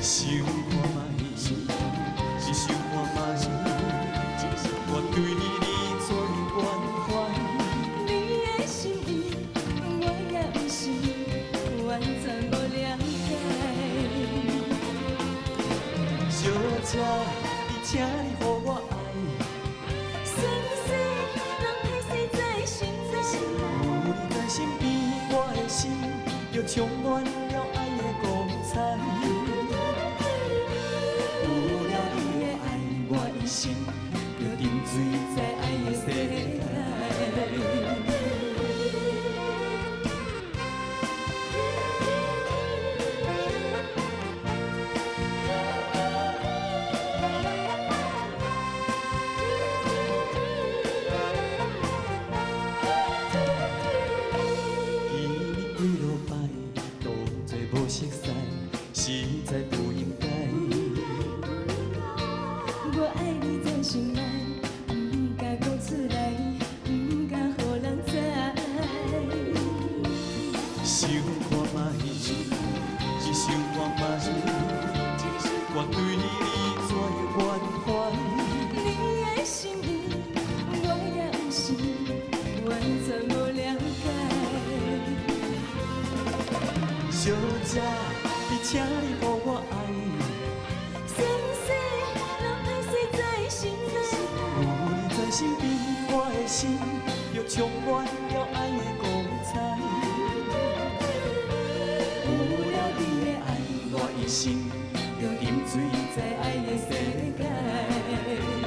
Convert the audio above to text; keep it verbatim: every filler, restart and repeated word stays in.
想看卖，是想看卖，我对你做关怀。 你的心意，我也不是完全无了解。 小姐，你请你予我爱， 算不算人歹势在心内？ 有你在身边，我的心就充满了爱的光彩。有了你的爱，我一生就沉醉在爱的世界。见你几落摆，当作无熟悉，实在不应该。 我爱你在心内，不敢讲出来，不敢予人知。 想看卖，是想看卖，我对你怎关怀？ 你的心意，我也不是完全无了解。 小姐，你请你予我爱， 算不算人歹势在心内？ 有你在身边，我的心就充满了爱的光彩。有了你的爱，我一生就沉醉在爱的世界。